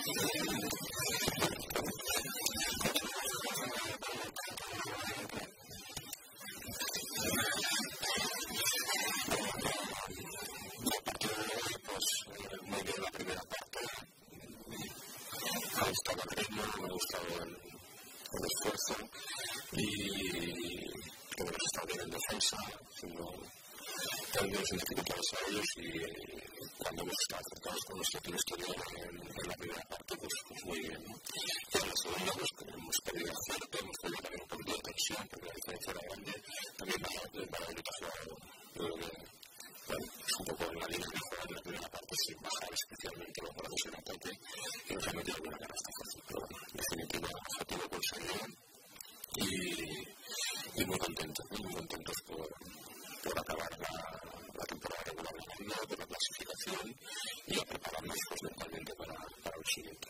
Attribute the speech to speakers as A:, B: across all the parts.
A: ha gustado el ritmo, me ha gustado el esfuerzo y creo que está bien en defensa, haciendo cambios en dificultades a ellos y cuando hemos estado acertados con nuestro tiro exterior en la primera parte, pues muy bien, ¿no? Y en la segunda, pues hemos perdido fuerte, hemos perdido también un poquito de tensión, porque la diferencia era grande, también para el jugado. Creo que es un poco en la línea que juega en la primera parte sin bajar especialmente los brazos en ataque y nos ha metido alguna canasta fácil, pero bueno, en definitiva objetivo conseguido y muy contentos por acabar la temporada regular ganando, por la clasificación y a prepararnos pues, mentalmente para lo siguiente.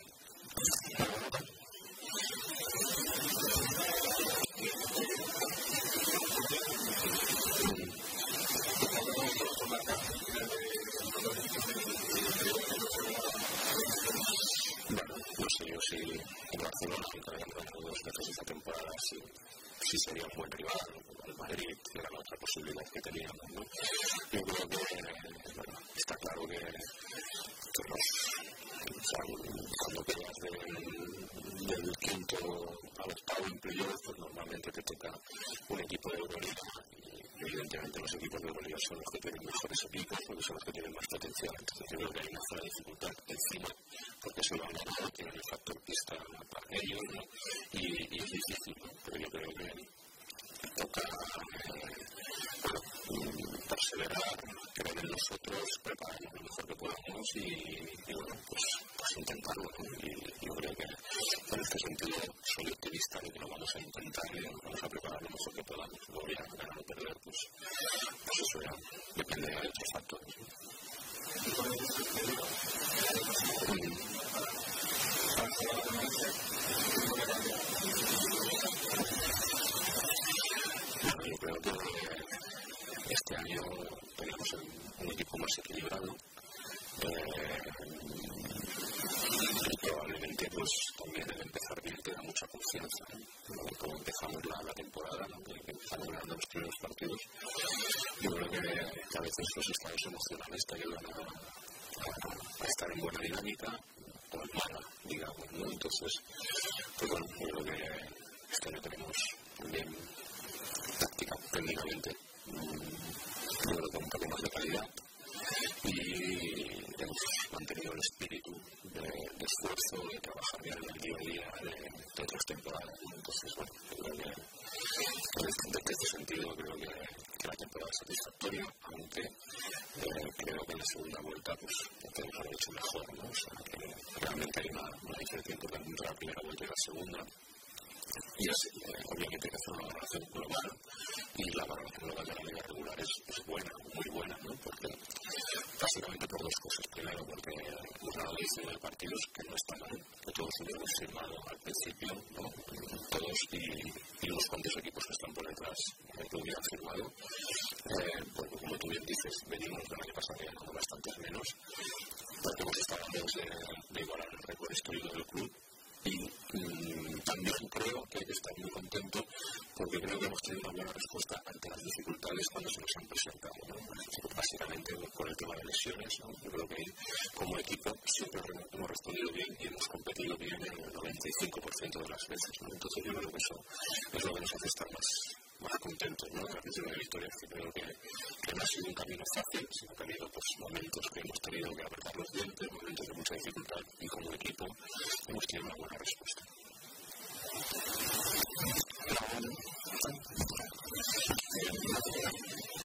A: Yo sí, en Barcelona, aunque hayan ganado 2 veces esta temporada, sí sería un buen rival. El Madrid era la otra posibilidad que teníamos, ¿no? Yo creo que, bueno, está claro que cuando quedas del quinto al octavo en playoff, pues normalmente te toca un equipo de Euroliga. Y evidentemente los equipos de Euroliga son los que tienen mejores equipos, porque son los que tienen más potencial. Entonces yo creo que hay una cierta dificultad encima, porque se lo han ganado, tienen el factor pista para ellos, ¿no? Y es difícil, ¿no? Pero yo creo que toca perseverar, creer en nosotros, prepararnos lo mejor que podamos y bueno, pues intentarlo, ¿no? Y yo creo que en este sentido soy optimista de que lo vamos a intentar y vamos a preparar lo mejor que podamos. Luego ya ganar o perder, pues eso ya depende de otros factores, ¿no? Bueno, yo creo que este año tenemos un equipo más equilibrado y probablemente pues también el empezar bien te da mucha confianza, ¿no? Como empezamos la temporada, ¿no? Que empezamos ganando los primeros partidos. Yo creo que a veces los estados emocionales te ayudan a estar en buena dinámica o en mala, digamos, ¿no? Entonces, pues bueno, yo creo que este año tenemos también táctica, técnicamente, yo creo que un poco más de calidad y hemos mantenido el espíritu de esfuerzo, de trabajar bien en el día a día de otras temporadas, ¿no? Entonces, bueno, yo creo que en este sentido creo que la temporada es satisfactoria, aunque creo que en la segunda vuelta pues podemos haber hecho mejor, ¿no? O sea, que realmente hay una diferencia importante entre la primera vuelta y la segunda. Y es, obviamente, que hacer una valoración global y la valoración global de la liga regular es buena, muy buena, ¿no? Porque básicamente por 2 cosas. Primero, porque hemos dado 19 partidos que no están mal, que todos hubiéramos firmado al principio, ¿no? Todos y unos cuantos equipos que están por detrás que hubieran firmado. Porque, como tú bien dices, venimos del año pasado ganando bastantes menos, porque hemos estado lejos de igualar el récord histórico del club. Y también creo que hay que estar muy contento porque creo que hemos tenido una buena respuesta ante las dificultades cuando se nos han presentado, ¿no? Básicamente por el tema de lesiones, ¿no? Yo creo que como equipo siempre hemos respondido bien y hemos competido bien en el 95% de las veces, ¿no? Entonces yo creo que eso es lo que nos hace estar más contentos, ¿no? Que a veces de victorias, que creo que no ha sido un camino fácil, sino que ha habido pues, momentos que hemos tenido que apretar los dientes, momentos de mucha dificultad y como equipo hemos tenido una buena respuesta.